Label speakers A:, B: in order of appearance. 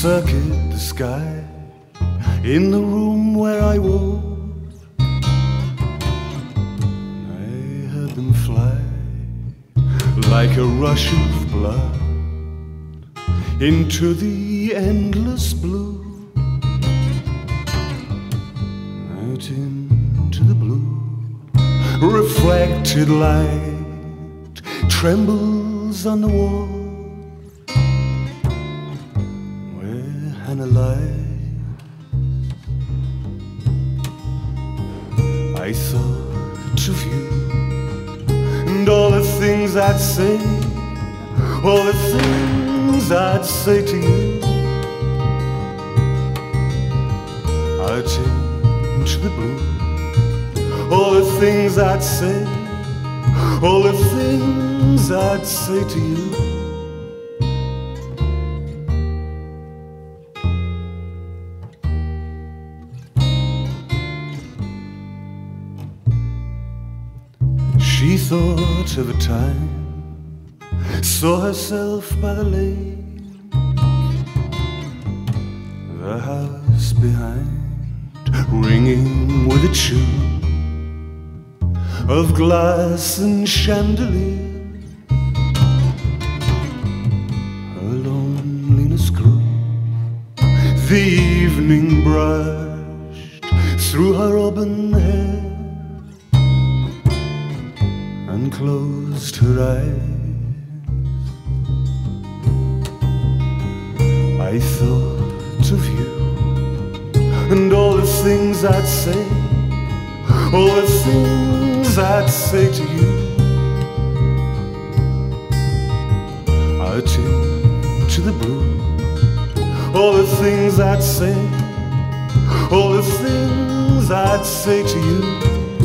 A: circuit the sky in the room where I was. I heard them fly like a rush of blood into the endless blue, out into the blue. Reflected light trembles on the wall where Hannah lies. I thought of you and all the things I'd say, all the things I'd say to you, out into the blue. All the things I'd say, all the things I'd say to you. She thought of a time, saw herself by the lake, the house behind ringing with a tune of glass and chandelier. Her loneliness grew, the evening brushed through her auburn hair and closed her eyes. I thought of you and all the things I'd say, all the things I'd say to you, out into the blue. All the things I'd say, all the things I'd say to you.